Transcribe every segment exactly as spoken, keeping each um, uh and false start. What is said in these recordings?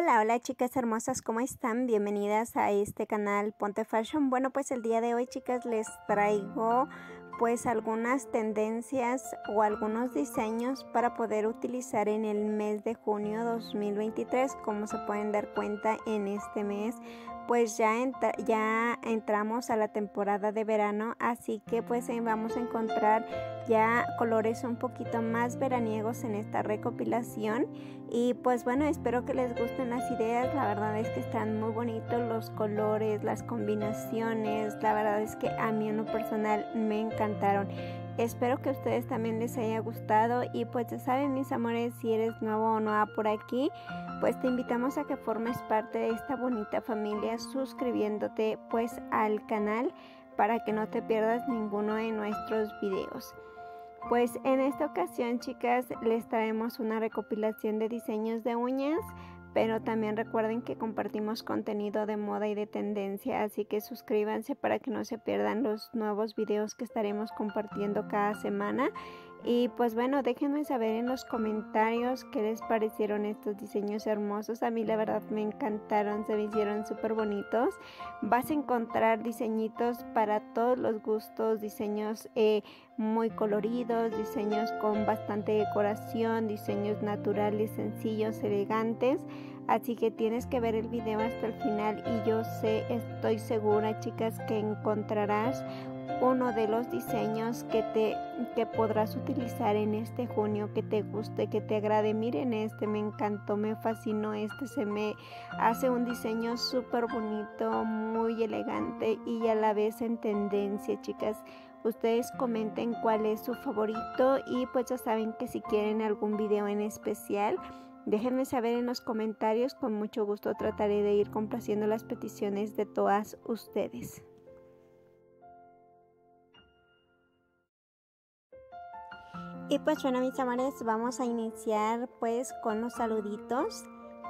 Hola, hola chicas hermosas, ¿cómo están? Bienvenidas a este canal Ponte Fashion. Bueno, pues el día de hoy, chicas, les traigo pues algunas tendencias o algunos diseños para poder utilizar en el mes de junio dos mil veintitrés. Como se pueden dar cuenta, en este mes pues ya, entra, ya entramos a la temporada de verano, así que pues eh, vamos a encontrar ya colores un poquito más veraniegos en esta recopilación. Y pues bueno, espero que les gusten las ideas. La verdad es que están muy bonitos los colores, las combinaciones. La verdad es que a mí en lo personal me encantaron. Espero que a ustedes también les haya gustado. Y pues ya saben, mis amores, si eres nuevo o nueva por aquí, pues te invitamos a que formes parte de esta bonita familia suscribiéndote pues al canal para que no te pierdas ninguno de nuestros videos. Pues en esta ocasión, chicas, les traemos una recopilación de diseños de uñas, pero también recuerden que compartimos contenido de moda y de tendencia, así que suscríbanse para que no se pierdan los nuevos videos que estaremos compartiendo cada semana. Y pues bueno, déjenme saber en los comentarios qué les parecieron estos diseños hermosos. A mí la verdad me encantaron, se me hicieron súper bonitos. Vas a encontrar diseñitos para todos los gustos, diseños eh, muy coloridos, diseños con bastante decoración, diseños naturales, sencillos, elegantes. Así que tienes que ver el video hasta el final y yo sé, estoy segura, chicas, que encontrarás uno de los diseños que te que podrás utilizar en este junio, que te guste, que te agrade. Miren, este me encantó, me fascinó. Este se me hace un diseño súper bonito, muy elegante y a la vez en tendencia, chicas. Ustedes comenten cuál es su favorito y pues ya saben que si quieren algún video en especial, déjenme saber en los comentarios. Con mucho gusto trataré de ir complaciendo las peticiones de todas ustedes. Y pues bueno, mis amores, vamos a iniciar pues con los saluditos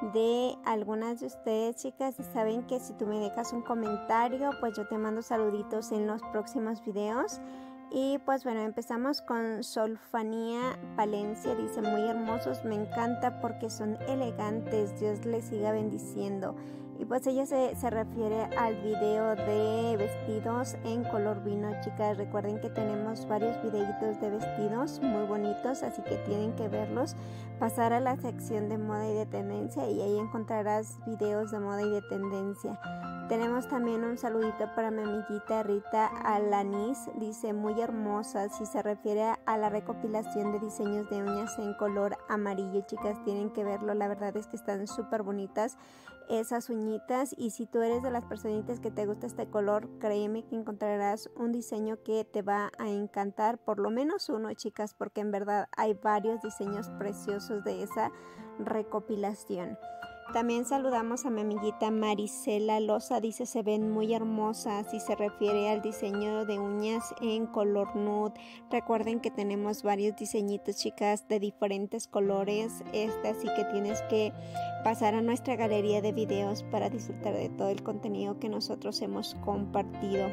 de algunas de ustedes, chicas. Y saben que si tú me dejas un comentario, pues yo te mando saluditos en los próximos videos. Y pues bueno, empezamos con Solfanía Palencia. Dice: muy hermosos, me encanta porque son elegantes, Dios les siga bendiciendo. Y pues ella se, se refiere al video de vestidos en color vino, chicas. Recuerden que tenemos varios videitos de vestidos muy bonitos, así que tienen que verlos. Pasar a la sección de moda y de tendencia y ahí encontrarás videos de moda y de tendencia. Tenemos también un saludito para mi amiguita Rita Alanis. Dice: muy hermosa. Si se refiere a la recopilación de diseños de uñas en color amarillo, chicas, tienen que verlo. La verdad es que están súper bonitas esas uñitas. Y si tú eres de las personitas que te gusta este color, créeme que encontrarás un diseño que te va a encantar. Por lo menos uno, chicas, porque en verdad hay varios diseños preciosos de esa recopilación. También saludamos a mi amiguita Marisela Loza. Dice: se ven muy hermosas. Y se refiere al diseño de uñas en color nude. Recuerden que tenemos varios diseñitos, chicas, de diferentes colores. Este, así que tienes que pasar a nuestra galería de videos para disfrutar de todo el contenido que nosotros hemos compartido.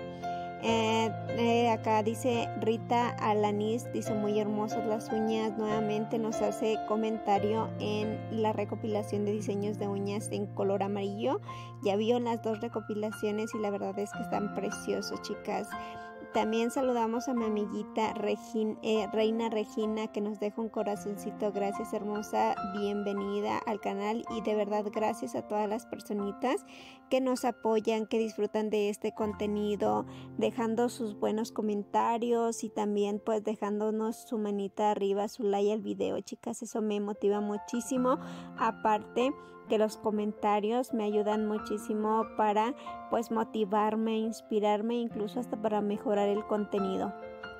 Eh, eh, acá dice Rita Alanis, dice: muy hermosas las uñas. Nuevamente nos hace comentario en la recopilación de diseños de uñas en color amarillo. Ya vio las dos recopilaciones y la verdad es que están preciosos, chicas. También saludamos a mi amiguita Regin, eh, Reina Regina, que nos deja un corazoncito. Gracias, hermosa, bienvenida al canal. Y de verdad gracias a todas las personitas que nos apoyan, que disfrutan de este contenido, dejando sus buenos comentarios y también pues dejándonos su manita arriba, su like al video, chicas. Eso me motiva muchísimo. Aparte que los comentarios me ayudan muchísimo para pues motivarme, inspirarme, incluso hasta para mejorar el contenido.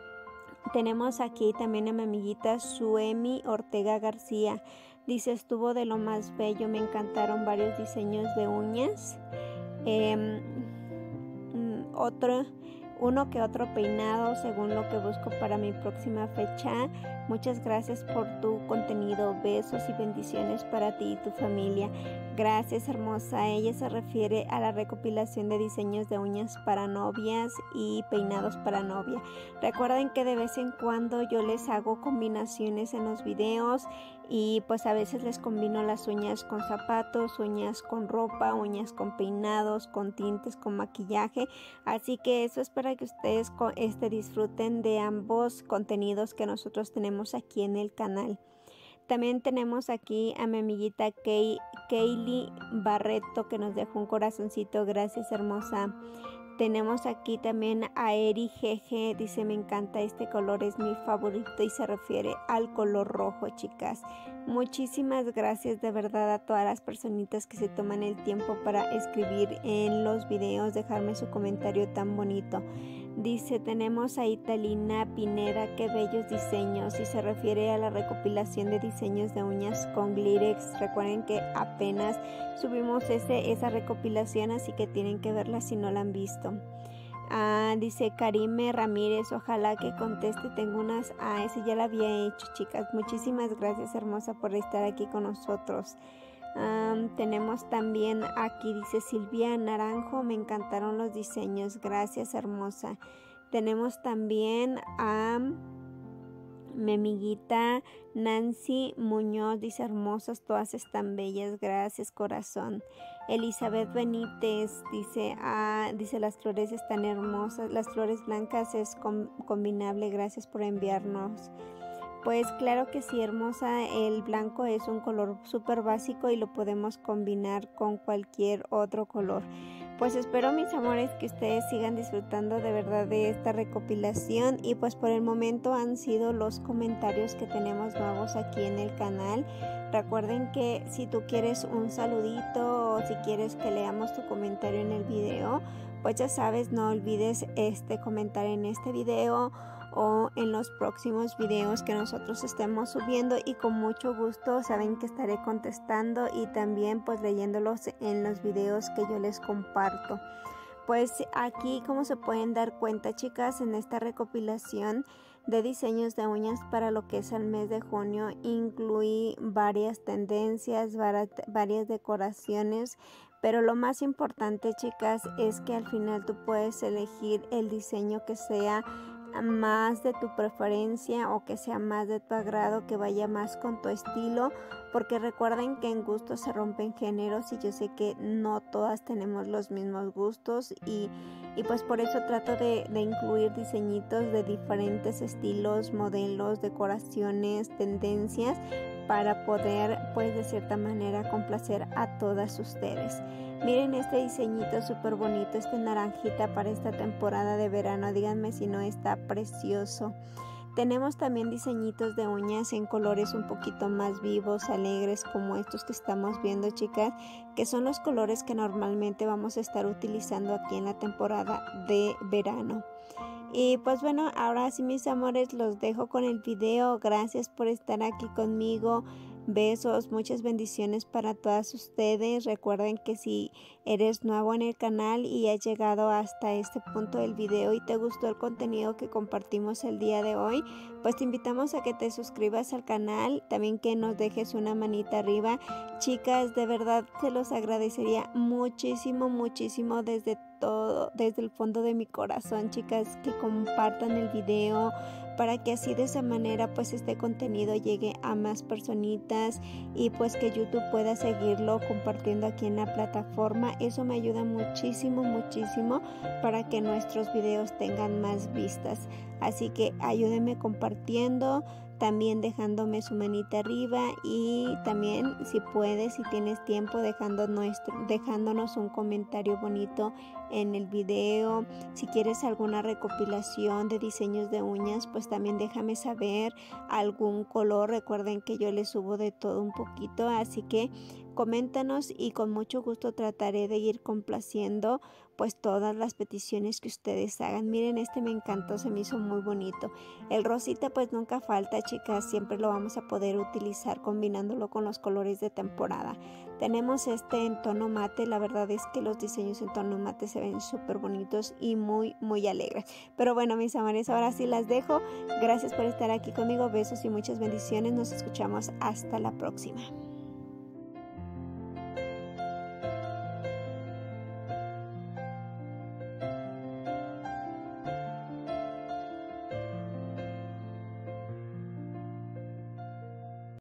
Tenemos aquí también a mi amiguita Suemi Ortega García. Dice: estuvo de lo más bello, me encantaron varios diseños de uñas. Eh, otro uno que otro peinado según lo que busco para mi próxima fecha. Muchas gracias por tu contenido, besos y bendiciones para ti y tu familia. Gracias, hermosa. Ella se refiere a la recopilación de diseños de uñas para novias y peinados para novia. Recuerden que de vez en cuando yo les hago combinaciones en los videos y pues a veces les combino las uñas con zapatos, uñas con ropa, uñas con peinados, con tintes, con maquillaje. Así que eso es para que ustedes este, disfruten de ambos contenidos que nosotros tenemos aquí en el canal. También tenemos aquí a mi amiguita Kay, Kaylee Barreto, que nos dejó un corazoncito. Gracias, hermosa. Tenemos aquí también a Eri G G, dice: me encanta este color, es mi favorito, y se refiere al color rojo, chicas. Muchísimas gracias de verdad a todas las personitas que se toman el tiempo para escribir en los videos, dejarme su comentario tan bonito. Dice, tenemos a Italina Pineda, qué bellos diseños, y se refiere a la recopilación de diseños de uñas con Glirex. Recuerden que apenas subimos ese, esa recopilación, así que tienen que verla si no la han visto. Ah, dice Karime Ramírez, ojalá que conteste, tengo unas, ah, ese ya la había hecho, chicas. Muchísimas gracias, hermosa, por estar aquí con nosotros. Um, tenemos también aquí, dice Silvia Naranjo, me encantaron los diseños, gracias, hermosa. Tenemos también a mi amiguita Nancy Muñoz, dice: hermosas, todas están bellas, gracias, corazón. Elizabeth Benítez dice, ah, dice las flores están hermosas, las flores blancas es com combinable, gracias por enviarnos. Pues claro que sí, hermosa, el blanco es un color súper básico y lo podemos combinar con cualquier otro color. Pues espero, mis amores, que ustedes sigan disfrutando de verdad de esta recopilación, y pues por el momento han sido los comentarios que tenemos nuevos aquí en el canal. Recuerden que si tú quieres un saludito o si quieres que leamos tu comentario en el video, pues ya sabes, no olvides este comentar en este video o en los próximos videos que nosotros estemos subiendo, y con mucho gusto saben que estaré contestando y también pues leyéndolos en los videos que yo les comparto. Pues aquí, como se pueden dar cuenta, chicas, en esta recopilación de diseños de uñas para lo que es el mes de junio, incluí varias tendencias, varias decoraciones, pero lo más importante, chicas, es que al final tú puedes elegir el diseño que sea más de tu preferencia o que sea más de tu agrado, que vaya más con tu estilo, porque recuerden que en gustos se rompen géneros y yo sé que no todas tenemos los mismos gustos, y, y pues por eso trato de, de incluir diseñitos de diferentes estilos, modelos, decoraciones, tendencias, para poder pues de cierta manera complacer a todas ustedes. Miren este diseñito súper bonito, este naranjita para esta temporada de verano, díganme si no está precioso. Tenemos también diseñitos de uñas en colores un poquito más vivos, alegres, como estos que estamos viendo, chicas, que son los colores que normalmente vamos a estar utilizando aquí en la temporada de verano. Y pues bueno, ahora sí, mis amores, los dejo con el video. Gracias por estar aquí conmigo. Besos, muchas bendiciones para todas ustedes. Recuerden que si eres nuevo en el canal y has llegado hasta este punto del video y te gustó el contenido que compartimos el día de hoy, pues te invitamos a que te suscribas al canal, también que nos dejes una manita arriba. Chicas, de verdad se los agradecería muchísimo, muchísimo desde todo, desde el fondo de mi corazón, chicas, que compartan el video, para que así de esa manera pues este contenido llegue a más personitas y pues que YouTube pueda seguirlo compartiendo aquí en la plataforma. Eso me ayuda muchísimo, muchísimo para que nuestros videos tengan más vistas. Así que ayúdenme compartiendo, también dejándome su manita arriba, y también si puedes, si tienes tiempo, dejando nuestro, dejándonos un comentario bonito en el video. Si quieres alguna recopilación de diseños de uñas, pues también déjame saber algún color. Recuerden que yo les subo de todo un poquito, así que coméntanos y con mucho gusto trataré de ir complaciendo pues todas las peticiones que ustedes hagan. Miren, este me encantó, se me hizo muy bonito. El rosita pues nunca falta, chicas, siempre lo vamos a poder utilizar combinándolo con los colores de temporada. Tenemos este en tono mate, la verdad es que los diseños en tono mate se ven súper bonitos y muy muy alegres. Pero bueno, mis amores, ahora sí las dejo. Gracias por estar aquí conmigo, besos y muchas bendiciones, nos escuchamos hasta la próxima.